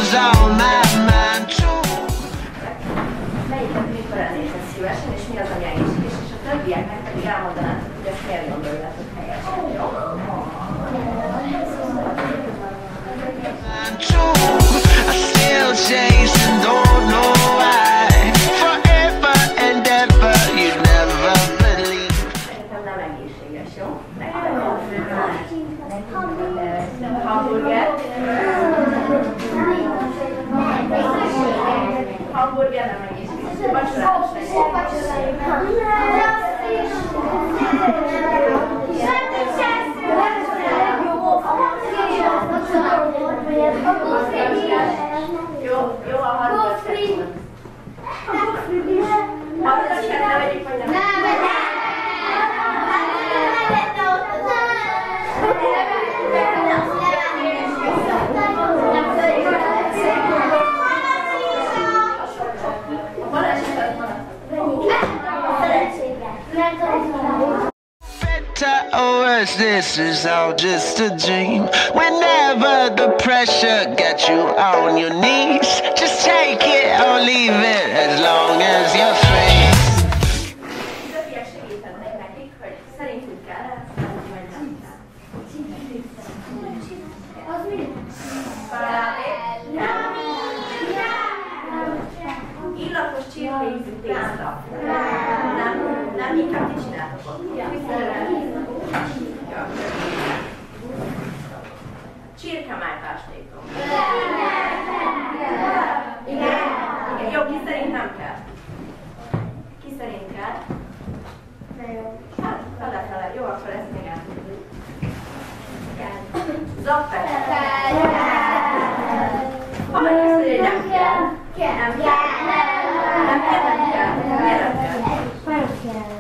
was on my mind too. Melyiket mikor elnézed szívesen, és mi az, ami egészséges, és a többieknek pedig elmondanátok, hogy ezt miért gondoljátok helyesen, jó? I still chase and don't know why. Forever and ever, you never believe. Szerintem nem egészséges, jó? Hamburger. Hamburger nem egészséges. Vacsorás Jó, a hamburger. Hamburger ne vegyük, vagy nem? Or else this is all just a dream. Whenever the pressure gets you on your knees, just take it or leave it as long as you're free. Segítenek nekik, hogy szerintük kell, vagy nem kell. Illatos csirkézű tészta. Nem, inkább ti csináltok ott. Csirkemájpástékom. Igen. Jó, ki szerint nem kell? Ki szerint kell? Hát, fele. Jó, akkor ezt még eltudjuk. Zapper. Valaki azt mondja, hogy nem kell. Nem kell. Miért nem kell?